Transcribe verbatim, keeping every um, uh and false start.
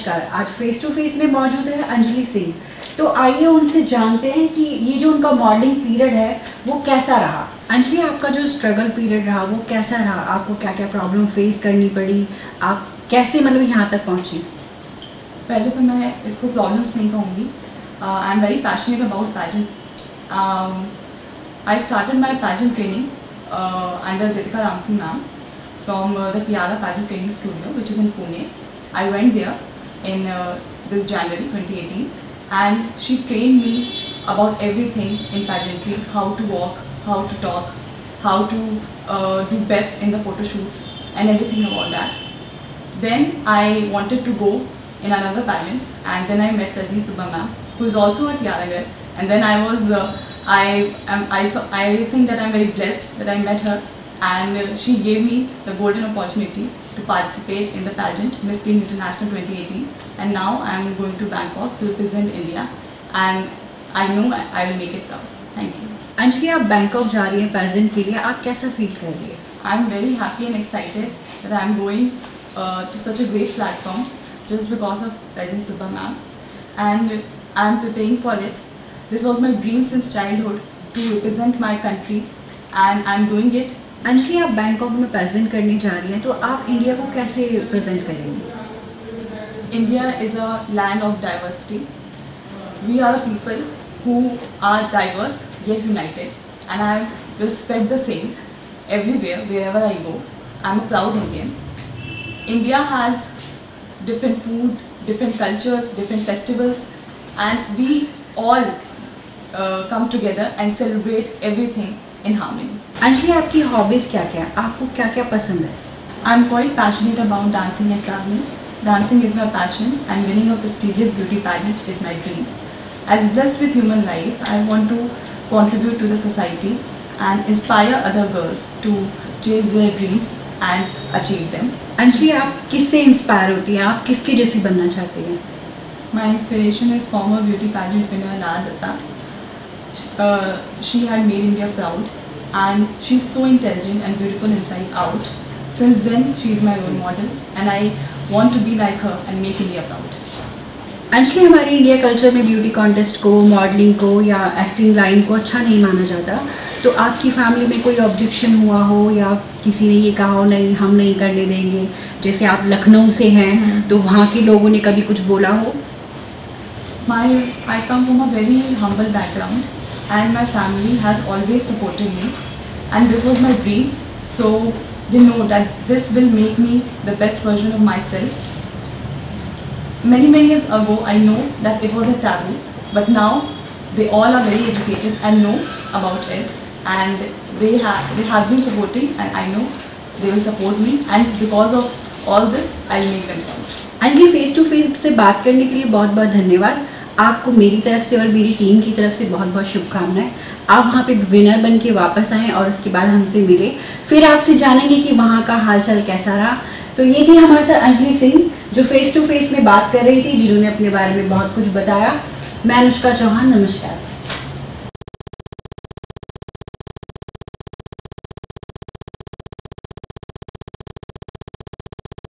नमस्कार। आज face to face में मौजूद है अंजलि सिंह। तो आइए उनसे जानते हैं कि ये जो उनका मॉडलिंग पीरियड है वो कैसा रहा। अंजलि, आपका जो स्ट्रगल पीरियड रहा वो कैसा रहा? आपको क्या क्या प्रॉब्लम फेस करनी पड़ी? आप कैसे मतलब यहाँ तक पहुँची? पहले तो मैं इसको प्रॉब्लम्स नहीं कहूँगी। I am very passionate about pageant. I started my pageant training under Ritika Ramthi ma'am from uh, the Kiara Pageant Training Studio, which is in Pune. I went there in uh, this January twenty eighteen, and she trained me about everything in pageantry: how to walk, how to talk, how to uh, do best in the photo shoots, and everything about that. Then I wanted to go in another pageants, and then I met Rajni Subba ma'am, who is also a Kiara girl. And then I was, uh, I am, I, th I think that I'm very blessed that I met her, and uh, she gave me the golden opportunity to participate in the pageant Miss Teen International twenty eighteen. And now I'm going to Bangkok to represent India, and I know I, I will make it proud. Thank you. Anjali, आप Bangkok जा रही हैं pageant के लिए, आप कैसा feel कर रही हैं? I'm very happy and excited that I'm going uh, to such a great platform just because of Rajni Subba ma'am, and I'm preparing for it. This was my dream since childhood to represent my country, and I'm doing it. Anjali, आप Bangkok में present करने जा रही हैं, तो आप India को कैसे प्रेजेंट करेंगी? India is a land of diversity. We are a people who are diverse yet united, and I will spread the same everywhere, wherever I go. I'm a proud Indian. India has different food, different cultures, different festivals, and we all uh, come together and celebrate everything in harmony. Anjali, आपकी hobbies क्या क्या है? आपको क्या क्या पसंद है? I'm quite passionate about dancing and traveling. Dancing is my passion, and winning a prestigious beauty pageant is my dream. As blessed with human life, I want to contribute to the society and inspire other girls to chase their dreams and achieve them. Anjali, आप किससे inspire होती हैं? आप किसके जैसी बनना चाहती हैं? My inspiration is former beauty pageant winner Lara Datta. Uh, she had made India proud, and she's so intelligent and beautiful inside out. Since then, she is my role model, and I want to be like her and make India proud. Anjali, हमारे India culture में beauty contest को, modelling को या acting line को अच्छा नहीं माना जाता, तो आपकी फैमिली में कोई ऑब्जेक्शन हुआ हो या किसी ने ये कहा हो नहीं हम नहीं करने देंगे? जैसे आप लखनऊ से हैं, तो वहाँ के लोगों ने कभी कुछ बोला हो? My, I come from a very humble background, and my family has always supported me, and this was my dream, so they know that this will make me the best version of myself. Many many years ago I know that it was a taboo, but now they all are very educated and know about it, and they have they have been supporting, and I know they will support me, and because of all this I'll make them proud. Anjali, face to face से बात करने के लिए बहुत बहुत धन्यवाद। आपको मेरी तरफ से और मेरी टीम की तरफ से बहुत बहुत शुभकामनाएं। आप वहाँ पे विनर बन के वापस आएँ और उसके बाद हमसे मिले, फिर आपसे जानेंगे कि वहाँ का हालचाल कैसा रहा। तो ये थी हमारे साथ अंजलि सिंह, जो फेस टू फेस में बात कर रही थी, जिन्होंने अपने बारे में बहुत कुछ बताया। मैं अनुष्का चौहान, नमस्कार।